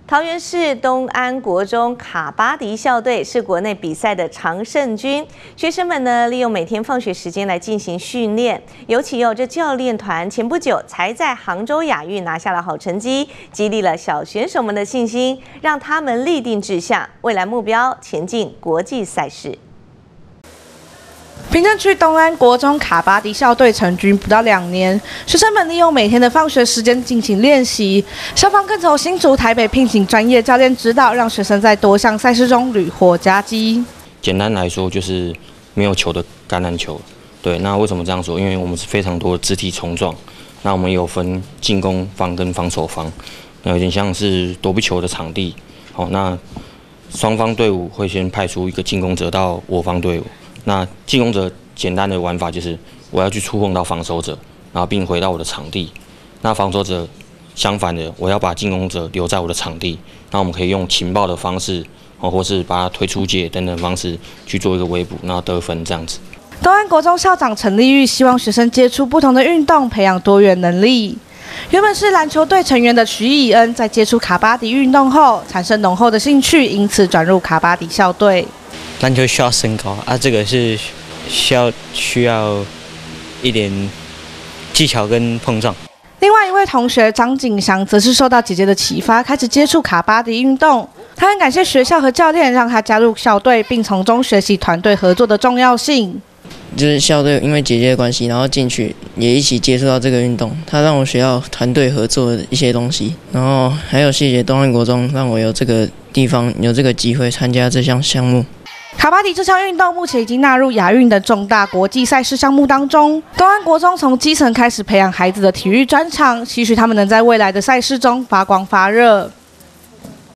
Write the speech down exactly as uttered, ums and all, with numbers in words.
桃园市东安国中卡巴迪校队是国内比赛的常胜军，学生们呢利用每天放学时间来进行训练。尤其有这教练团前不久才在杭州亚运拿下了好成绩，激励了小选手们的信心，让他们立定志向，未来目标前进国际赛事。 平镇区东安国中卡巴迪校队成军不到两年，学生们利用每天的放学时间进行练习。校方更从新竹、台北聘请专业教练指导，让学生在多项赛事中屡获佳绩。 简单来说，就是没有球的橄榄球。对，那为什么这样说？因为我们是非常多的肢体冲撞。那我们有分进攻方跟防守方，那有点像是躲避球的场地。好，那双方队伍会先派出一个进攻者到我方队伍。 那进攻者简单的玩法就是我要去触碰到防守者，然后并回到我的场地。那防守者相反的，我要把进攻者留在我的场地。那我们可以用情报的方式，哦，或是把他推出界等等方式去做一个围捕，然后得分这样子。 东安国中校长陈立玉希望学生接触不同的运动，培养多元能力。原本是篮球队成员的徐以恩，在接触卡巴迪运动后，产生浓厚的兴趣，因此转入卡巴迪校队。 篮球需要身高啊，这个是需要需要一点技巧跟碰撞。 另外一位同学张景祥则是受到姐姐的启发，开始接触卡巴迪运动。他很感谢学校和教练让他加入校队，并从中学习团队合作的重要性。 就是校队因为姐姐的关系，然后进去也一起接触到这个运动，他让我学到团队合作的一些东西。然后还有谢谢东安国中，让我有这个地方有这个机会参加这项项目。 卡巴迪这项运动目前已经纳入亚运的重大国际赛事项目当中。东安国中从基层开始培养孩子的体育专长，期许他们能在未来的赛事中发光发热。